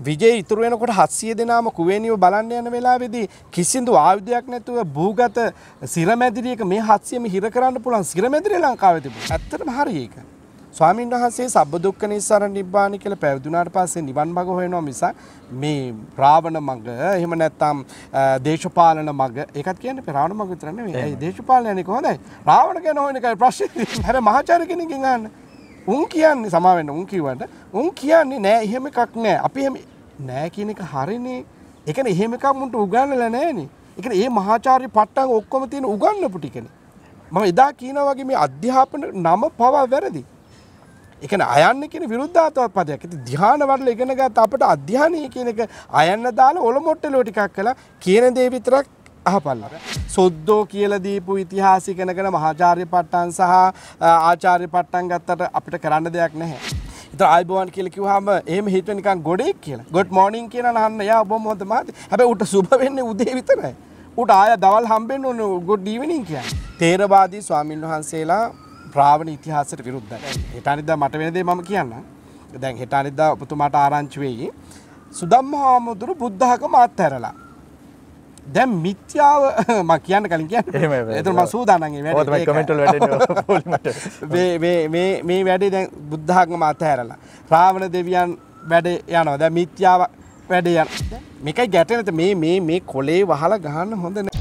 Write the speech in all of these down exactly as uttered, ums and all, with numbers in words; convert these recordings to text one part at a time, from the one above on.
විජේ ඉතුරු වෙනකොට හත්සිය දෙනාම කුවේනියව බලන්න යන වෙලාවේදී කිසිදු ආයුධයක් නැතුව භූගත සිරමැදිරියක මේ හත්සියම හිර කරන්න පුළුවන් සිරමැදිරිය ලංකාවේ තිබුණා. ඇත්තටම හරි ඒක. ස්වාමීන් වහන්සේ සබ්බදුක්ඛ නිස්සාරණ නිබ්බාන කියලා පැවිදුනාට පස්සේ නිවන් මඟ හොයනවා මිසක් මේ රාවණ මඟ එහෙම නැත්නම් දේශපාලන මඟ ඒකත් කියන්නේ රාවණ මඟ විතර නෙවෙයි. ඒ දේශපාලනයනේ කොහොමදයි? රාවණ ගැන හොයන එකයි ප්‍රශ්නේ. හැබැයි මහාචාර්ය කෙනෙක්ගෙන් අහන්න. උන් කියන්නේ සමා වෙන්න උන් කිව්වට උන් කියන්නේ නෑ එහෙම එකක් නෑ. අපි එහෙම නෑ කියන එක හරිනේ. ඒ කියන්නේ එහෙම එකක් මුන්ට උගන්වලා නෑනේ. ඒ කියන්නේ මේ මහාචාර්ය පට්ටම් ඔක්කොම තියෙන උගන්වපු ටිකනේ. මම එදා කියනවා වගේ මේ අධ්‍යාපන නම පවා වැරදි. ඒ කියන්නේ අයන්න කියන විරුද්ධාත්මක පදයක්. ඉතින් ධ්‍යාන වල ඉගෙන ගත්ත අපිට අධ්‍යානීය කියන එක අයන්න දාලා ඔලොමොට්ටලෝ ටිකක් කළා කියන දේ විතරක් අහපල්ලා. සොද්දෝ කියලා දීපු ඉතිහාසය ඉගෙනගෙන මහාචාර්ය පට්ටම් සහ ආචාර්ය පට්ටම් ගත්තට අපිට කරන්න දෙයක් නැහැ. ඉතින් ආයිබෝවන් කියලා කිව්වහම එහෙම හිතුව නිකන් ගොඩේක් කියලා. good morning කියලා නහන්න යා ඔබ මොකද මහත්. හැබැයි උට සුබ වෙන්නේ උදේ විතරයි. උට ආය දවල් හම්බෙන්න ඕනේ good evening කියන්නේ. තේරවාදී ස්වාමින් වහන්සේලා රාවණ ඉතිහාසයට විරුද්ධයි. හෙට අනිද්දා මට වෙන දේ මම කියන්නම්. දැන් හෙට අනිද්දා ඔබතුමාට ආරංචි වෙයි. සුදම්මහාමුදුරු බුද්ධ ආගම අත්හැරලා. දැන් මිත්‍යාව මම කියන්න කලින් කියන්නේ. ඒතර මම සූදානම් ඒ වැඩේ. ඔතන කමෙන්ට් වල වැඩේ පොලිමට. මේ මේ මේ මේ වැඩේ දැන් බුද්ධ ආගම අත්හැරලා. රාවණ දෙවියන් වැඩේ යනවා. දැන් මිත්‍යාව වැඩේ යනවා. මේකයි ගැටෙන්නේ මේ මේ මේ කොලේ වහලා ගහන්න හොඳ නෑ.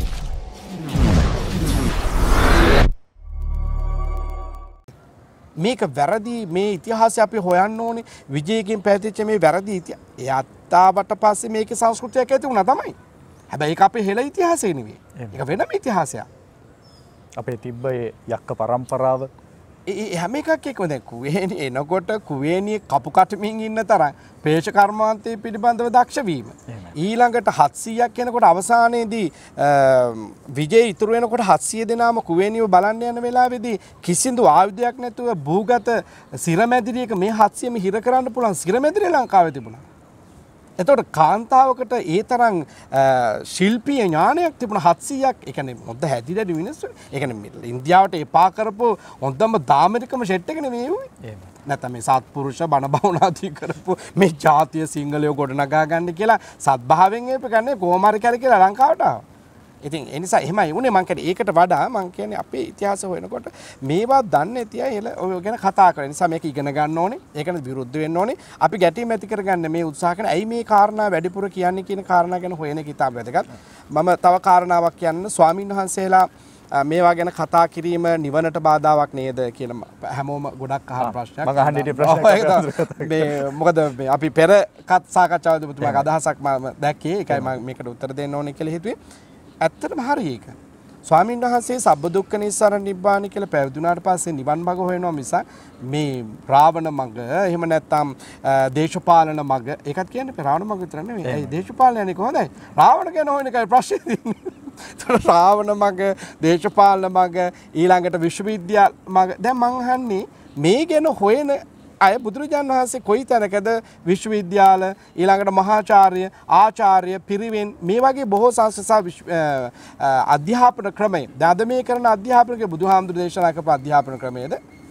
මේක වැරදි මේ ඉතිහාසය අපි හොයන්න ඕනේ විජයකින් පැතිච්ච මේ වැරදි ඉතිහාසය. ඒ අත්තාවට පස්සේ මේකේ සංස්කෘතියක් ඇති වුණා තමයි. හැබැයි ඒක අපේ හෙළ ඉතිහාසය නෙවෙයි. ඒක වෙනම ඉතිහාසයක්. අපේ තිබ්බ ඒ යක්ක පරම්පරාව ඒ හැම එකක් එක්කම දැන් කුවේණි එනකොට කුවේණියේ කපු කටමින් ඉන්න තරම් පේශ කර්මාන්තයේ පිළිබඳව දක්ෂ වීම. ඊළඟට හත්සියයක් යනකොට අවසානයේදී විජේ ඉතුරු වෙනකොට හත්සිය දෙනාම කුවේණියව බලන්න යන වෙලාවේදී කිසිදු ආයුධයක් නැතුව භූගත සිරමැදිරියක මේ හත්සියම හිර කරන්න පුළුවන් සිරමැදිරිය ලංකාවේ තිබුණා. එතකොට කාන්තාවකට ඒ තරම් ශිල්පීය ඥානයක් තිබුණ හත්සියයක් ඒ කියන්නේ හොඳ හැදිලා මිනිස්සු. ඒ කියන්නේ ඉන්දියාවට එපා කරපු හොඳම දාමරිකම සෙට් එක නෙමෙයි උනේ. නැත්නම් මේ සත්පුරුෂ බණ භවනාදී කරපු මේ ජාතිය සිංහලයෝ ගොඩනගා ගන්න කියලා සත්භාවයෙන් ඒප ගන්නේ කොහොම හරි කියලා කියලා ලංකාවට ආවා. ඉතින් ඒ නිසා එහෙමයි උනේ මං කියන්නේ ඒකට වඩා මං කියන්නේ අපේ ඉතිහාසය හොයනකොට මේවා දන්නේ තියා එල ඔය ගැන කතා කරන නිසා මේක ඉගෙන ගන්න ඕනේ ඒකට විරුද්ධ වෙන්න ඕනේ අපි ගැටීම් ඇති කරගන්න මේ උත්සාහ කරන ඇයි මේ කාරණා වැඩිපුර කියන්නේ කියන කාරණා ගැන හොයන කිතාබ වැදගත් මම තව කාරණාවක් කියන්න ස්වාමීන් වහන්සේලා මේවා ගැන කතා කිරීම නිවනට බාධාවක් නේද කියලා හැමෝම ගොඩක් අහන ප්‍රශ්නයක් මම අහන්නේ ප්‍රශ්නයක් මේ මොකද අපි පෙර කත් සාකච්ඡාවේදී පුතුමාගේ අදහසක් මම දැක්කේ ඒකයි මම මේකට උත්තර දෙන්න ඕනේ කියලා හිතුවේ ඇත්තටම හරි ඒක. ස්වාමීන් වහන්සේ සබ්බදුක්ඛ නිස්සාරණ නිබ්බාන කියලා පැවිදුනාට පස්සේ නිවන් මඟ හොයනවා මිසක් මේ රාවණ මඟ එහෙම නැත්නම් දේශපාලන මඟ ඒකත් කියන්නේ රාවණ මඟ විතර නෙවෙයි. ඒ දේශපාලනයනේ කොහොමදයි? රාවණ ගැන හොයන එකයි ප්‍රශ්නේ තියෙන්නේ. රාවණ මඟ, දේශපාලන මඟ, ඊළඟට විශ්වවිද්‍යාල මඟ. දැන් මං අහන්නේ මේ ගැන හොයන අය බුදුරජාණන් වහන්සේ කොයි තැනකද විශ්වවිද්‍යාල ඊළඟට මහාචාර්ය ආචාර්ය පිරිවෙන් මේ වගේ බොහෝ සංස්කෘතික අධ්‍යාපන ක්‍රමය දාද මේ කරන අධ්‍යාපනක බුදුහාමුදුරු දේශනා කරපු අධ්‍යාපන ක්‍රමයේද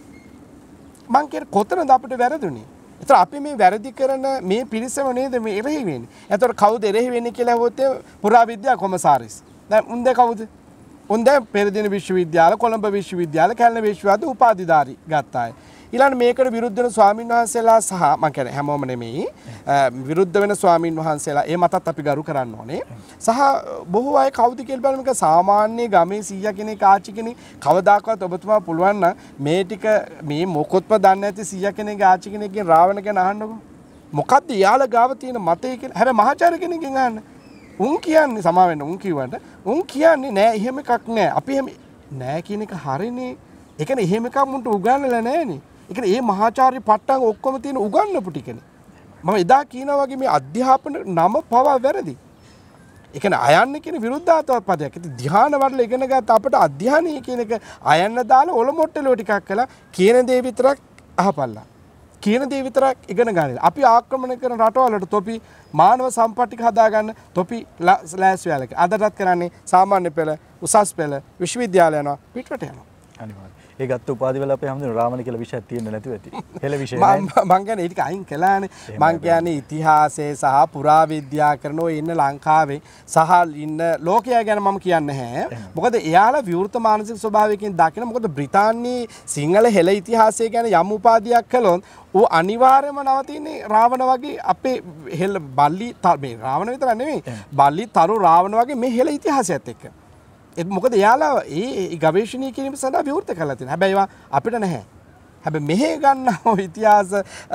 මං කියන්නේ කොතනද අපිට වැරදුනේ? ඒතර අපි මේ වැරදි කරන මේ පිරිසම නේද මේ එරෙහි වෙන්නේ. ඒතර කවුද එරෙහි වෙන්නේ කියලා හොත් පුරාවිද්‍යා කොමසාරිස්. දැන් උන්ද කවුද? උන්ද පෙරදින විශ්වවිද්‍යාල කොළඹ විශ්වවිද්‍යාල කැලණි විශ්වවිද්‍යාල උපාධිධාරී ගත්තාය. ඊළඟ මේකට විරුද්ධ වෙන ස්වාමීන් වහන්සේලා සහ මම කියන්නේ හැමෝම නෙමෙයි විරුද්ධ වෙන ස්වාමීන් වහන්සේලා ඒ මතත් අපි ගරු කරන්න ඕනේ සහ බොහෝ අය කවුද කියලා බලන්න මේක සාමාන්‍ය ගමේ සීයා කෙනෙක් ආච්චි කෙනෙක් කවදාකවත් ඔබතුමා පුළුවන් නම් මේ ටික මේ මොකොත්ම දන්නේ නැති සීයා කෙනෙක්ගේ ආච්චි කෙනෙක්ගෙන් රාවණ ගැන අහන්නකෝ මොකද්ද යාළ ගාව තියෙන මතය කියලා හැබැයි මහාචාර්ය කෙනෙක්ගෙන් අහන්න උන් කියන්නේ සමා වෙන්න උන් කිව්වට උන් කියන්නේ නෑ එහෙම එකක් නෑ අපි එහෙම නෑ කියන එක හරිනේ ඒ කියන්නේ එහෙම එකක් මුන්ට උගන්වලා නෑනේ ඒ කියන්නේ මේ මහාචාර්ය පට්ටම් ඔක්කොම තියෙන උගන්වපු ටිකනේ. මම එදා කියනවා වගේ මේ අධ්‍යාපන නම පවා වැරදි. ඒ කියන්නේ අයන්න කියන විරුද්ධාත්මක පදයක්. ඉතින් ධ්‍යාන වල ඉගෙන ගත්ත අපිට අධ්‍යානීය කියන එක අයන්න දාලා ඔලොමොට්ටලෝ ටිකක් කළා කියන දේ විතරක් අහපල්ලා. කියන දේ විතරක් ඉගෙන ගන්න. අපි ආක්‍රමණය කරන රටවලට තොපි මානව සම්පත්තික හදාගන්න තොපි ලෑස්ති වෙලා. අදටත් කරන්නේ සාමාන්‍ය පෙළ, උසස් පෙළ, විශ්වවිද්‍යාල යනවා, පිටරට යනවා. අනිවාර්යයෙන්. ඒ ගත්ත උපාධි වල අපේ හැමදේම රාවණ කියලා විෂයක් තියෙන්නේ නැතුව ඇති. හෙළ විෂය නෑ. මම කියන්නේ ඒක අයින් කළානේ. මම කියන්නේ ඉතිහාසයේ සහ පුරාවිද්‍යා කරන ඔය ඉන්න ලංකාවේ සහ ඉන්න ලෝකයා ගැන මම කියන්නේ නැහැ. මොකද එයාලා විවෘත මානසික ස්වභාවයකින් දකින මොකද බ්‍රිතාන්‍යයේ සිංහල හෙළ ඉතිහාසය ගැන යම් උපාධියක් කළොත් ඌ අනිවාර්යයෙන්ම නවතින්නේ රාවණ වගේ අපේ හෙළ බල්ලි මේ රාවණ විතර නෙමෙයි. බල්ලි තරු රාවණ වගේ මේ හෙළ ඉතිහාසයත් එක්ක. ඒක මොකද එයාලා ඒ ගවේෂණීය කිරීම සඳහා විවෘත කරලා තියෙනවා. හැබැයි ඒවා අපිට නැහැ. හැබැයි මෙහෙ ගන්න ඉතිහාස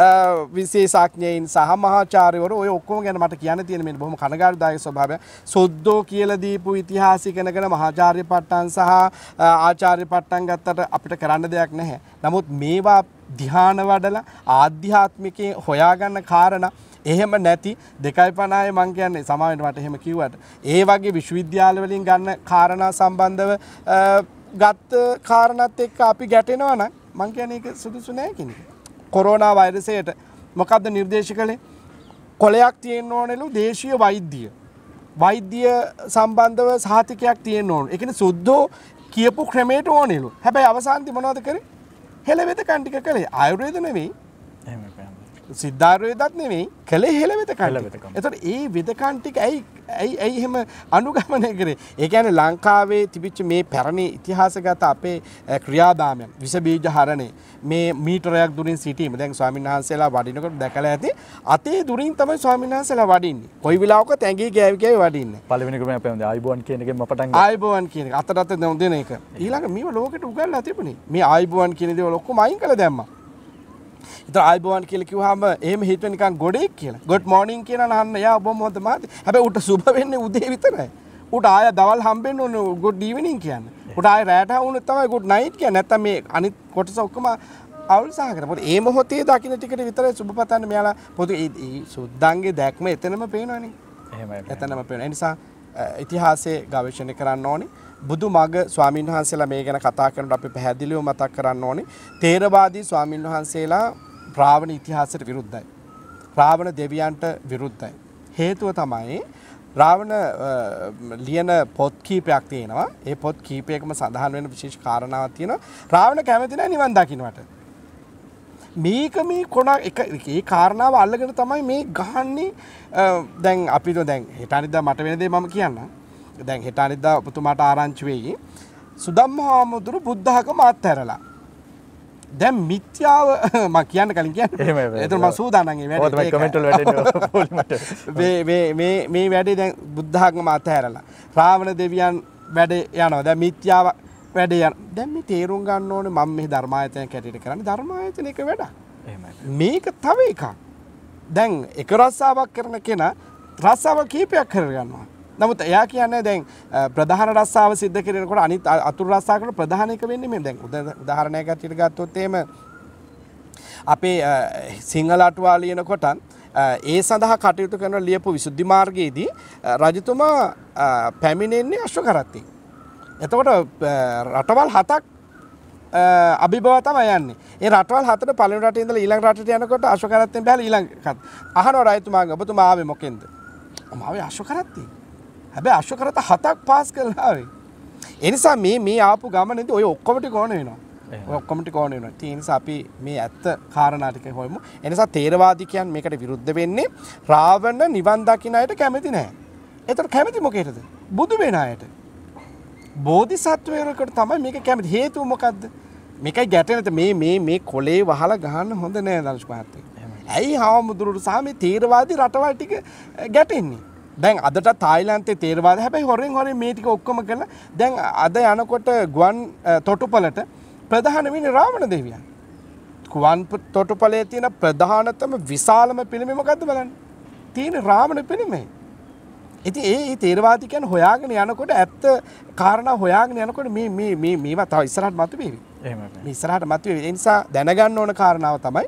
විශේෂඥයින් සහ මහාචාර්යවරු ඔය ඔක්කොම ගැන මට කියන්න තියෙන මේ බොහොම කනගාටුදායක ස්වභාවය. සොද්දෝ කියලා දීපු ඉතිහාසිකනකන මහාචාර්ය පට්ටම් සහ ආචාර්ය පට්ටම් ගත්තට අපිට කරන්න දෙයක් නැහැ. නමුත් මේවා ධ්‍යාන වඩලා ආධ්‍යාත්මිකේ හොයාගන්න කාරණා එහෙම නැති දෙකයි පනහේ මං කියන්නේ සමාවෙන්න මට එහෙම කිව්වට ඒ වගේ විශ්වවිද්‍යාල වලින් ගන්න කාරණා සම්බන්ධව ගත්ත කාරණාත් එක්ක අපි ගැටෙනවා නම් මං කියන්නේ ඒක සුදුසු නෑ කියන එක. කොරෝනා වෛරසයට මොකද්ද නිර්දේශ කළේ? කොලයක් තියෙන්න ඕනෙලු දේශීය වෛද්‍ය. වෛද්‍ය සම්බන්ධව සහතිකයක් තියෙන්න ඕන. ඒ කියන්නේ සුද්ධෝ කියපු ක්‍රමයට ඕනෙලු. හැබැයි අවසානයේ මොනවද කරේ? හෙළවෙත කන්ටික කළේ ආයුර්වේද නෙවෙයි. එහෙම සිද්ධාර්වේදත් නෙවෙයි කළේ හෙළවෙත කන්ටික. එතකොට ඒ වෙදකන් ටික ඇයි ඇයි ඇයි එහෙම අනුගමනය කරේ? ඒ කියන්නේ ලංකාවේ තිබිච්ච මේ පැරණි ඉතිහාසගත අපේ ක්‍රියාදාමයන් විස බීජ හරණේ මේ මීටරයක් දුරින් සිටීම. දැන් ස්වාමීන් වහන්සේලා වඩිනකොට දැකලා ඇති අතේ දුරින් තමයි ස්වාමීන් වහන්සේලා වඩින්නේ. කොයි වෙලාවකත් ඇඟේ ගෑවි ගෑවි වඩින්නේ. පළවෙනි ක්‍රමය අපේ හොඳ ආයිබෝන් කියන එකෙන් මපටන් ගත්තා. ආයිබෝන් කියන එක අතට අත දෙන එක. ඊළඟ මේව ලෝකෙට උගන්ලා තිබුණේ. මේ ආයිබෝන් කියන දේවල් ඔක්කොම අයින් කළා දැම්මා. ඉතින් ආයිබෝන් කියලා කිව්වහම එහෙම හිතුවේ නිකන් ගොඩේක් කියලා. good morning කියන නහන්න යා ඔබ මොකද මාත්. හැබැයි උට සුබ වෙන්නේ උදේ විතරයි. උට ආය දවල් හම්බෙන්න ඕනේ good evening කියන්නේ. උට ආය රැට වුණොත් තමයි good night කියන්නේ. නැත්තම් මේ අනිත් කොටස ඔක්කොම අවුල් සහගත. මොකද ඒ මොහොතේ දකින්න ටිකට විතරයි සුබ පතන්න මෙයාලා පොදු ඒ සුද්දන්ගේ දැක්ම එතනම පේනවනේ. එහෙමයි. එතනම පේනවා. ඒ නිසා ඉතිහාසයේ ගවේෂණය කරන්න ඕනේ. බුදු මග ස්වාමීන් වහන්සේලා මේ ගැන කතා කරනකොට අපි පැහැදිලිව මතක් කරන්න ඕනේ. තේරවාදී ස්වාමීන් වහන්සේලා රාවණ ඉතිහාසයට විරුද්ධයි. රාවණ දෙවියන්ට විරුද්ධයි. හේතුව තමයි රාවණ ලියන පොත් කීපයක් තියෙනවා. ඒ පොත් කීපයකම සඳහන් වෙන විශේෂ කාරණාවක් තියෙනවා. රාවණ කැමති නැහැ නිවන් දකින්නට. මේක මේ කොන එක ඒ කාරණාව අල්ලගෙන තමයි මේ ගහන්නේ. දැන් අපිට දැන් හෙට අනිද්දා මට වෙන දේ මම කියන්නම්. දැන් හෙට අනිද්දා ඔබතුමාට ආරංචි වෙයි. සුදම්මහාමුදුරු බුද්ධ ආගම අත්හැරලා දැන් මිත්‍යාව මම කියන්න කලින් කියන්නේ. එහෙමයි. ඒතර මම සූදානම් ඒ වැඩේ. ඔය තමයි කමෙන්ට් වල වැටෙන්නේ පොලිමට. මේ මේ මේ මේ වැඩේ දැන් බුද්ධ ආගම අතහැරලා රාවණ දෙවියන් වැඩ යනවා. දැන් මිත්‍යාව වැඩ යන. දැන් මේ තේරුම් ගන්න ඕනේ මම මේ ධර්මායතනයක් හැටියට කරන්නේ ධර්මායතනයක වැඩ. එහෙමයි. මේක තව එකක්. දැන් එක රස්සාවක් කරන කෙනා රස්සාව කීපයක් කරගන්නවා. නමුත් එයා කියන්නේ දැන් ප්‍රධාන රස්සාව සිද්ධ කරනකොට අනිත් අතුරු රස්සාවකට ප්‍රධාන එක වෙන්නේ මේ දැන් උදාහරණයක් ඇටියට ගත්තොත් එහෙම අපේ සිංහල අටුවා ලියනකොට ඒ සඳහා කටයුතු කරන ලියපු විසුද්ධි මාර්ගයේදී රජතුමා පැමිණෙන්නේ අශ්ව කරත්තේ. එතකොට රටවල් හතක් අභිභව තමයි යන්නේ. ඒ රටවල් හතට පළවෙනි රටේ ඉඳලා ඊළඟ රටට යනකොට අශ්ව කරත්තෙන් බැලලා ඊළඟ අහනවා රජතුමාගෙන් ඔබතුමා ආවේ මොකෙන්ද? මම ආවේ අශ්ව කරත්තේ. හැබැයි අශ්ව කරත්ත හතක් පාස් කරලා ආවේ. ඒ නිසා මේ මේ ආපු ගමනේදී ඔය ඔක්කොම ටික ඕන වෙනවා. ඔය ඔක්කොම ටික ඕන වෙනවා. ඒ නිසා අපි මේ ඇත්ත කාරණා ටික හොයමු. ඒ නිසා තේරවාදී කියන්නේ මේකට විරුද්ධ වෙන්නේ රාවණ නිවන් දකින්න අයට කැමති නැහැ. ඒතර කැමති මොකේද? බුදු වෙන අයට. බෝධිසත්වයරකට තමයි මේක කැමති. හේතුව මොකද්ද? මේකයි ගැටෙන්නේ මේ මේ මේ කොලේ වහලා ගහන්න හොඳ නෑ දනුෂ් මහත්තයා. ඇයි හාමුදුරුවෝ සහ මේ තේරවාදී රටවල් ටික ගැටෙන්නේ? දැන් අදට තායිලන්තේ තේරවාද හැබැයි හොරෙන් හොරෙන් මේ ටික ඔක්කොම කරලා දැන් අද යනකොට ගුවන් තොටුපළට ප්‍රධාන වෙන්නේ රාවණ දෙවියන්. ගුවන් තොටුපළේ තියෙන ප්‍රධානතම විශාලම පිළිමය මොකද්ද බලන්න? තියෙන රාවණ පිළිමය. ඉතින් ඒ තේරවාදී කියන්නේ හොයාගෙන යනකොට ඇත්ත කාරණා හොයාගෙන යනකොට මේ මේ මේ මේවා තව ඉස්සරහට මතුවේවි. එහෙමයි. මේ ඉස්සරහට මතුවේවි. ඒ නිසා දැනගන්න ඕන කාරණාව තමයි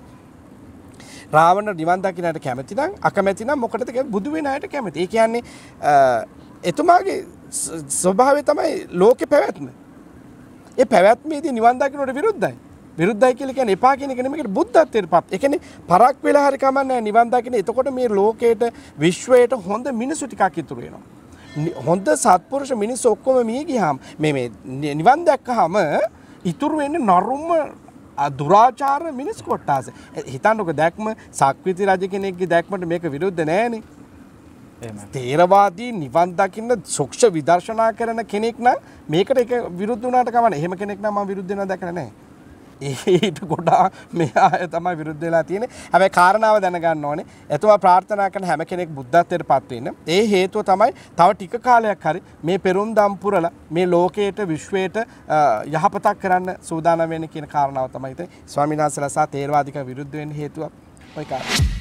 රාවණ නිවන් දකින්නට කැමති නම් අකමැති නම් මොකටද බුදු වෙන අයට කැමති. ඒ කියන්නේ එතුමාගේ ස්වභාවය තමයි ලෝකේ පැවැත්ම. ඒ පැවැත්මේදී නිවන් දකින්නට විරුද්ධයි. විරුද්ධයි කියලා කියන්නේ එපා කියන එක නෙමෙයි බුද්ධත්වයට පත්. ඒ කියන්නේ පරක් වෙලා හරි කමන්නේ නිවන් දකින්න. එතකොට මේ ලෝකේට විශ්වයට හොඳ මිනිසු ටිකක් ඉතුරු වෙනවා. හොඳ සත්පුරුෂ මිනිස්සු ඔක්කොම මිය ගියාම මේ මේ නිවන් දැක්කහම ඉතුරු වෙන්නේ නරුම දුරාචාර මිනිස් කොට්ටාස. හිතන්නකො දැක්ම සක්විති රජ කෙනෙක්ගේ දැක්මට මේක විරුද්ධ නෑනේ. තේරවාදී නිවන් දකින්න සුක්ෂ විදර්ශනා කරන කෙනෙක් නම් මේකට ඒක විරුද්ධ වුණාට කමන්නේ. එහෙම කෙනෙක් නම් මම විරුද්ධ වෙනවා දැකලා නැහැ. ඊට ගොඩා මෙයා තමයි විරුද්ධ වෙලා තියෙන්නේ. හැබැයි කාරණාව දැනගන්න ඕනේ. එතුමා ප්‍රාර්ථනා කරන හැම කෙනෙක් බුද්ධත්වයට පත් වෙන්න. ඒ හේතුව තමයි තව ටික කාලයක් හරි මේ පෙරුම්දම් පුරලා මේ ලෝකයට විශ්වයට යහපතක් කරන්න සූදානම් වෙන්න කියන කාරණාව තමයි ඉතින් ස්වාමීන් වහන්සේලා සහ තේරවාදික විරුද්ධ වෙන්න හේතුව ඔය කාරණා.